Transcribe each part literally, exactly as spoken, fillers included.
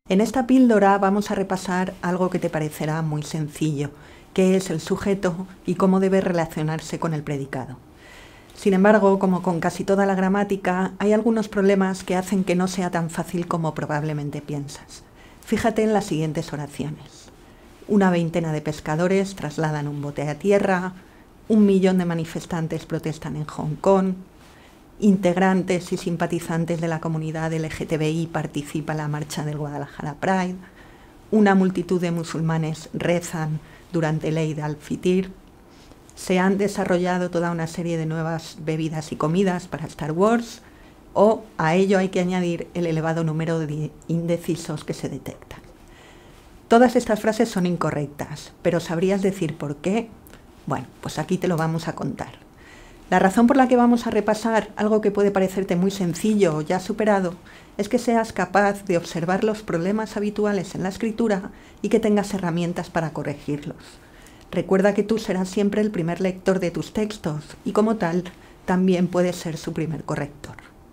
En esta píldora vamos a repasar algo que te parecerá muy sencillo, que es el sujeto y cómo debe relacionarse con el predicado. Sin embargo, como con casi toda la gramática, hay algunos problemas que hacen que no sea tan fácil como probablemente piensas. Fíjate en las siguientes oraciones. Una veintena de pescadores trasladan un bote a tierra, un millón de manifestantes protestan en Hong Kong, integrantes y simpatizantes de la comunidad L G T B I participan en la marcha del Guadalajara Pride, una multitud de musulmanes rezan durante el Eid al-Fitr, se han desarrollado toda una serie de nuevas bebidas y comidas para Star Wars, o a ello hay que añadir el elevado número de indecisos que se detectan. Todas estas frases son incorrectas, pero ¿sabrías decir por qué? Bueno, pues aquí te lo vamos a contar. La razón por la que vamos a repasar algo que puede parecerte muy sencillo o ya superado es que seas capaz de observar los problemas habituales en la escritura y que tengas herramientas para corregirlos. Recuerda que tú serás siempre el primer lector de tus textos y como tal también puedes ser su primer corrector.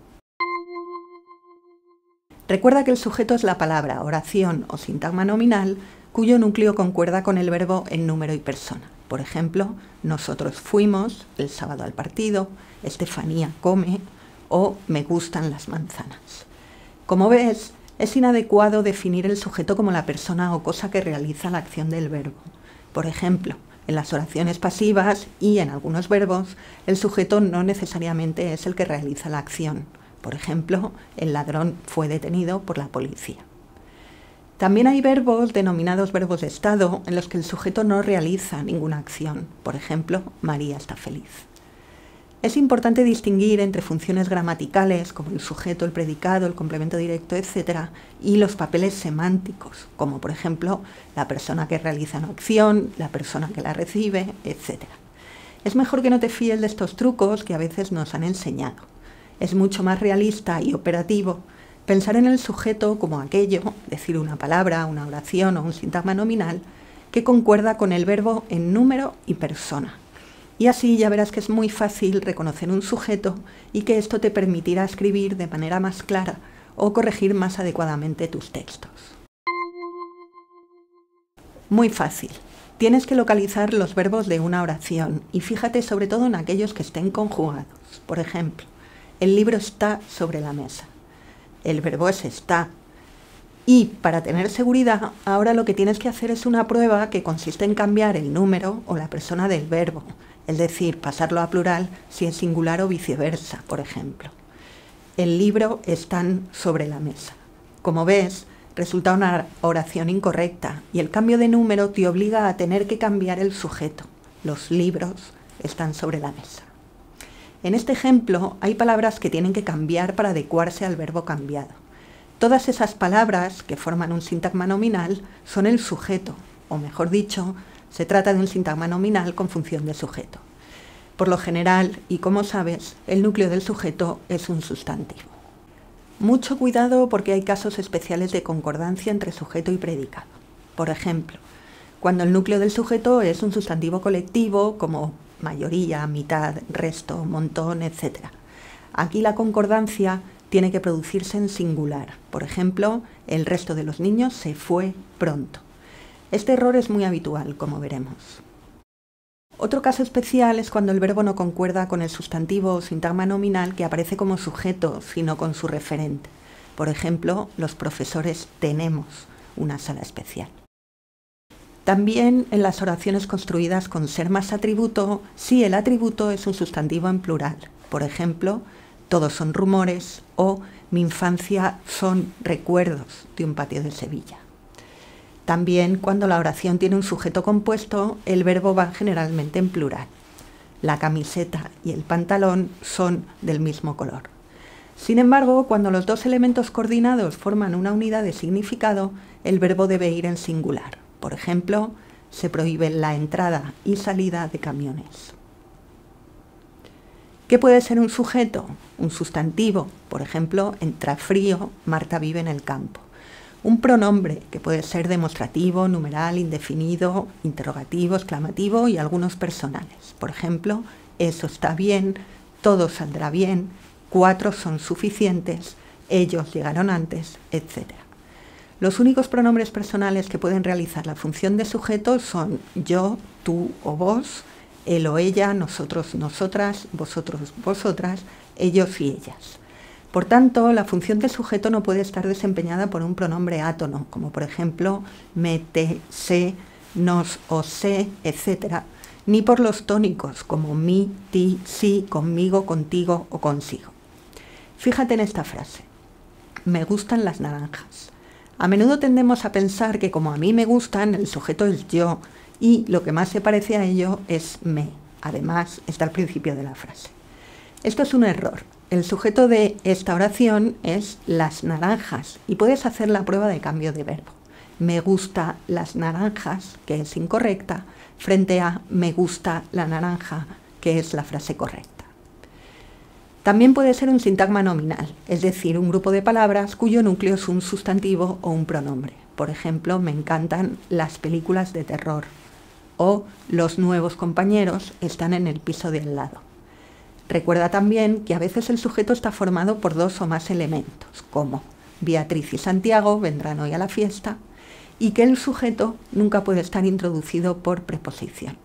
Recuerda que el sujeto es la palabra, oración o sintagma nominal cuyo núcleo concuerda con el verbo en número y persona. Por ejemplo, nosotros fuimos el sábado al partido, Estefanía come o me gustan las manzanas. Como ves, es inadecuado definir el sujeto como la persona o cosa que realiza la acción del verbo. Por ejemplo, en las oraciones pasivas y en algunos verbos, el sujeto no necesariamente es el que realiza la acción. Por ejemplo, el ladrón fue detenido por la policía. También hay verbos denominados verbos de estado en los que el sujeto no realiza ninguna acción. Por ejemplo, María está feliz. Es importante distinguir entre funciones gramaticales, como el sujeto, el predicado, el complemento directo, etcétera, y los papeles semánticos, como por ejemplo la persona que realiza una acción, la persona que la recibe, etcétera. Es mejor que no te fíes de estos trucos que a veces nos han enseñado. Es mucho más realista y operativo pensar en el sujeto como aquello, decir una palabra, una oración o un sintagma nominal, que concuerda con el verbo en número y persona. Y así ya verás que es muy fácil reconocer un sujeto y que esto te permitirá escribir de manera más clara o corregir más adecuadamente tus textos. Muy fácil. Tienes que localizar los verbos de una oración y fíjate sobre todo en aquellos que estén conjugados. Por ejemplo, el libro está sobre la mesa. El verbo es está. Y para tener seguridad, ahora lo que tienes que hacer es una prueba que consiste en cambiar el número o la persona del verbo, es decir, pasarlo a plural si es singular o viceversa, por ejemplo. El libro están sobre la mesa. Como ves, resulta una oración incorrecta y el cambio de número te obliga a tener que cambiar el sujeto. Los libros están sobre la mesa. En este ejemplo hay palabras que tienen que cambiar para adecuarse al verbo cambiado. Todas esas palabras que forman un sintagma nominal son el sujeto, o mejor dicho, se trata de un sintagma nominal con función de sujeto. Por lo general, y como sabes, el núcleo del sujeto es un sustantivo. Mucho cuidado porque hay casos especiales de concordancia entre sujeto y predicado. Por ejemplo, cuando el núcleo del sujeto es un sustantivo colectivo como mayoría, mitad, resto, montón, etcétera. Aquí la concordancia tiene que producirse en singular. Por ejemplo, el resto de los niños se fue pronto. Este error es muy habitual, como veremos. Otro caso especial es cuando el verbo no concuerda con el sustantivo o sintagma nominal que aparece como sujeto, sino con su referente. Por ejemplo, los profesores tenemos una sala especial. También en las oraciones construidas con ser más atributo, si el atributo es un sustantivo en plural. Por ejemplo, todos son rumores o mi infancia son recuerdos de un patio de Sevilla. También cuando la oración tiene un sujeto compuesto, el verbo va generalmente en plural. La camiseta y el pantalón son del mismo color. Sin embargo, cuando los dos elementos coordinados forman una unidad de significado, el verbo debe ir en singular. Por ejemplo, se prohíbe la entrada y salida de camiones. ¿Qué puede ser un sujeto? Un sustantivo, por ejemplo, entra frío, Marta vive en el campo. Un pronombre, que puede ser demostrativo, numeral, indefinido, interrogativo, exclamativo y algunos personales. Por ejemplo, eso está bien, todo saldrá bien, cuatro son suficientes, ellos llegaron antes, etcétera. Los únicos pronombres personales que pueden realizar la función de sujeto son yo, tú o vos, él o ella, nosotros, nosotras, vosotros, vosotras, ellos y ellas. Por tanto, la función de sujeto no puede estar desempeñada por un pronombre átono, como por ejemplo me, te, se, nos o se, etcétera, ni por los tónicos, como mi, ti, sí, conmigo, contigo o consigo. Fíjate en esta frase: me gustan las naranjas. A menudo tendemos a pensar que como a mí me gustan, el sujeto es yo y lo que más se parece a ello es me. Además, está al principio de la frase. Esto es un error. El sujeto de esta oración es las naranjas y puedes hacer la prueba de cambio de verbo. Me gusta las naranjas, que es incorrecta, frente a me gusta la naranja, que es la frase correcta. También puede ser un sintagma nominal, es decir, un grupo de palabras cuyo núcleo es un sustantivo o un pronombre. Por ejemplo, me encantan las películas de terror o los nuevos compañeros están en el piso de al lado. Recuerda también que a veces el sujeto está formado por dos o más elementos, como Beatriz y Santiago vendrán hoy a la fiesta, y que el sujeto nunca puede estar introducido por preposición.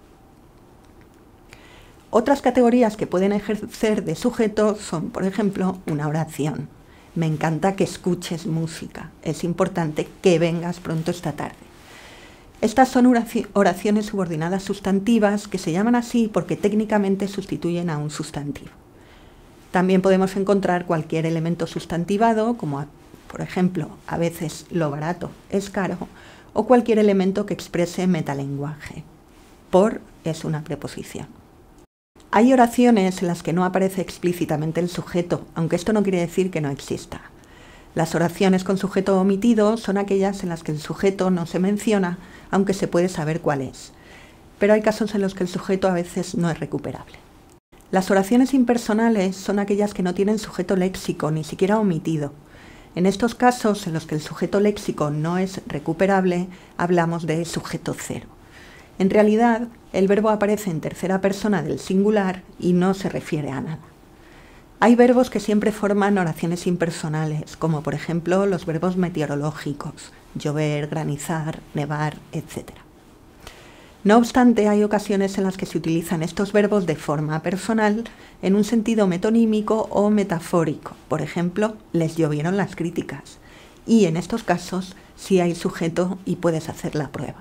Otras categorías que pueden ejercer de sujeto son, por ejemplo, una oración. Me encanta que escuches música. Es importante que vengas pronto esta tarde. Estas son oraciones subordinadas sustantivas que se llaman así porque técnicamente sustituyen a un sustantivo. También podemos encontrar cualquier elemento sustantivado, como por ejemplo, a veces lo barato es caro, o cualquier elemento que exprese metalenguaje. Por es una preposición. Hay oraciones en las que no aparece explícitamente el sujeto, aunque esto no quiere decir que no exista. Las oraciones con sujeto omitido son aquellas en las que el sujeto no se menciona, aunque se puede saber cuál es. Pero hay casos en los que el sujeto a veces no es recuperable. Las oraciones impersonales son aquellas que no tienen sujeto léxico, ni siquiera omitido. En estos casos, en los que el sujeto léxico no es recuperable, hablamos de sujeto cero. En realidad, el verbo aparece en tercera persona del singular y no se refiere a nada. Hay verbos que siempre forman oraciones impersonales, como por ejemplo los verbos meteorológicos, llover, granizar, nevar, etcétera. No obstante, hay ocasiones en las que se utilizan estos verbos de forma personal en un sentido metonímico o metafórico. Por ejemplo, les llovieron las críticas. Y en estos casos sí hay sujeto y puedes hacer la prueba.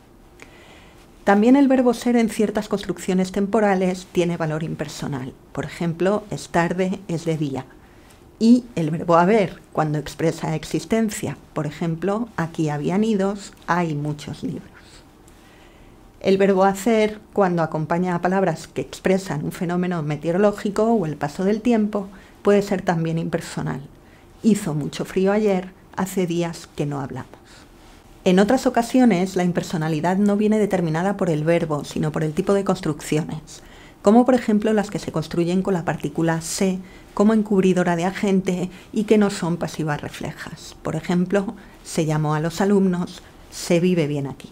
También el verbo ser en ciertas construcciones temporales tiene valor impersonal. Por ejemplo, es tarde, es de día. Y el verbo haber, cuando expresa existencia. Por ejemplo, aquí había nidos, hay muchos libros. El verbo hacer, cuando acompaña a palabras que expresan un fenómeno meteorológico o el paso del tiempo, puede ser también impersonal. Hizo mucho frío ayer, hace días que no hablamos. En otras ocasiones, la impersonalidad no viene determinada por el verbo, sino por el tipo de construcciones, como por ejemplo las que se construyen con la partícula se como encubridora de agente y que no son pasivas reflejas. Por ejemplo, se llamó a los alumnos, se vive bien aquí.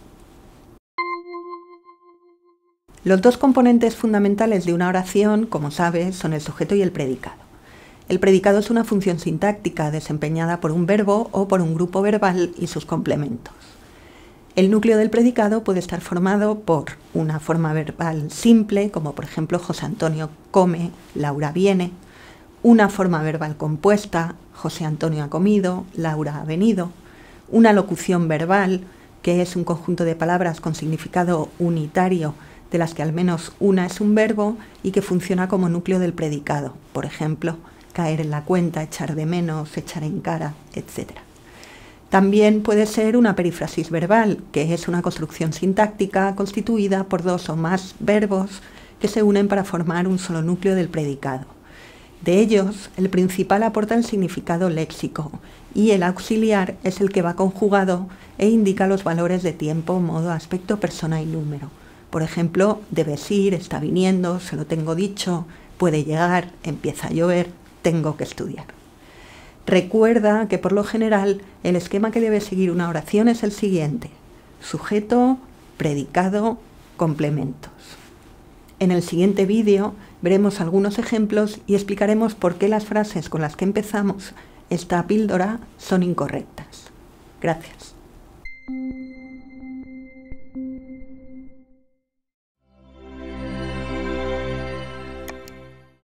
Los dos componentes fundamentales de una oración, como sabes, son el sujeto y el predicado. El predicado es una función sintáctica desempeñada por un verbo o por un grupo verbal y sus complementos. El núcleo del predicado puede estar formado por una forma verbal simple, como por ejemplo José Antonio come, Laura viene, una forma verbal compuesta, José Antonio ha comido, Laura ha venido, una locución verbal, que es un conjunto de palabras con significado unitario, de las que al menos una es un verbo y que funciona como núcleo del predicado, por ejemplo, caer en la cuenta, echar de menos, echar en cara, etcétera. También puede ser una perífrasis verbal, que es una construcción sintáctica constituida por dos o más verbos que se unen para formar un solo núcleo del predicado. De ellos, el principal aporta el significado léxico y el auxiliar es el que va conjugado e indica los valores de tiempo, modo, aspecto, persona y número. Por ejemplo, debes ir, está viniendo, se lo tengo dicho, puede llegar, empieza a llover, tengo que estudiar. Recuerda que por lo general el esquema que debe seguir una oración es el siguiente: sujeto, predicado, complementos. En el siguiente vídeo veremos algunos ejemplos y explicaremos por qué las frases con las que empezamos esta píldora son incorrectas. Gracias.